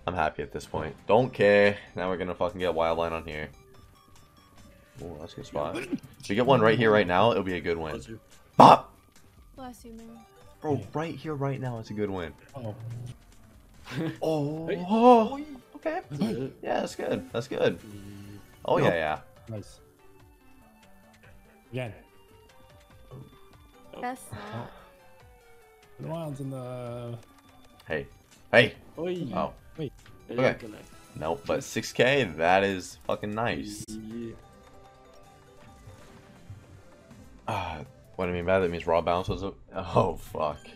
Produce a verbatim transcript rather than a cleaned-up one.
I'm happy at this point. Don't care. Now we're gonna fucking get Wildline on here. Oh, that's a good spot. If we get one right here, right now, it'll be a good win. Bop! Bless you, man. Bro, right here, right now, it's a good win. Oh. Oh, Hey. oh, okay. Yeah, that's good. That's good. Oh, yeah, yeah. Nice. Again. Best not. The wilds in the. Hey. Hey! Oi. Oh. Wait. Okay. Nope, but six K, that is fucking nice. Ah, what I mean by that means raw bounce was a. Oh, fuck.